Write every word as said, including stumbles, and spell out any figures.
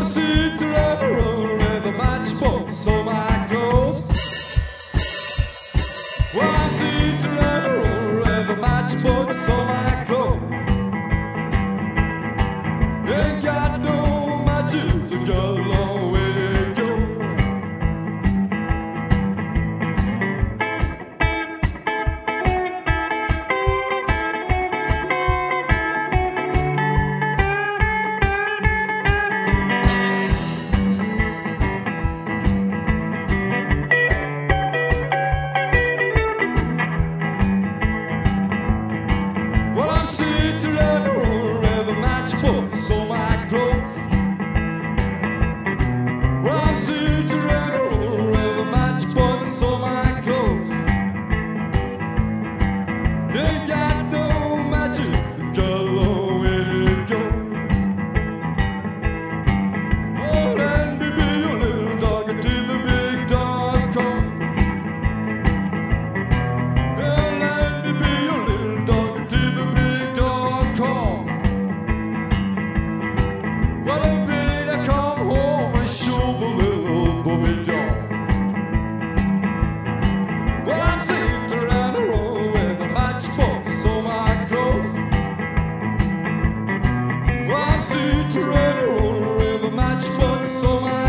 sitting around the road with a matchbox on my clothes. Well, I'm sitting around the road with a matchbox on my clothes. Ain't got no matches, I got a long way to go. Well, I'm sitting around the road with a matchbox on my clothes. Well, I'm sitting around the road with a matchbox on my clothes. Ain't got no matches, got a long way to go. Oh, let me be your little dog until the big dog comes. Oh, let me be your little dog until the big dog comes. Well, they better come home and show the little puppy dog. Well, I'm sitting around the road with a matchbox on my clothes. Well, I'm sitting around the road with a matchbox on my